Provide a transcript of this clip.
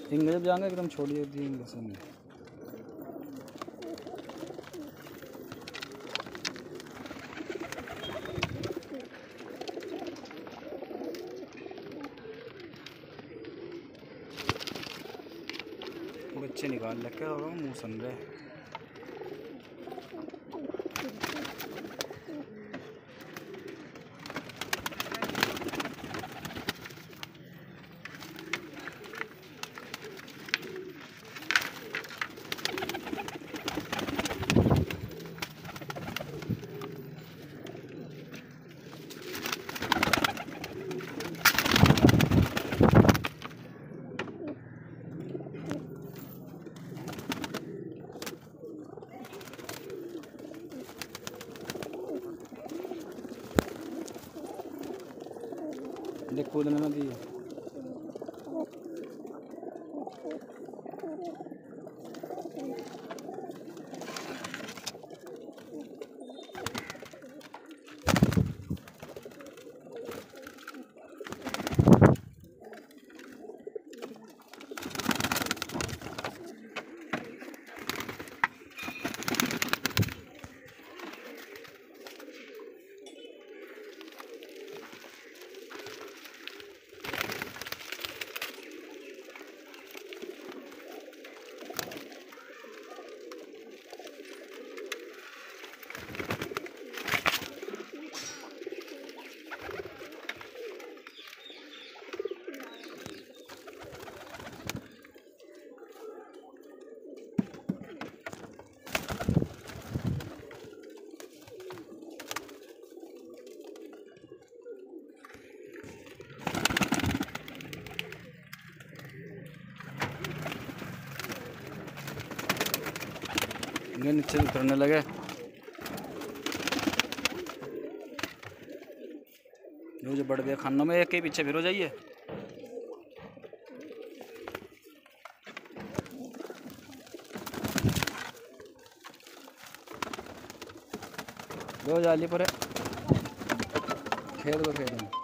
हिंग जब जाएंगे एकदम छोड़िए हिंग से बच्चे निकाल रखे होगा मुँह सन रहे। देख कूदने ना दिए। नीचे उतरने लगे। जो बढ़ गया खानों में एक के पीछे फिर हो जाइए। दो जाली पर खेत को खेत में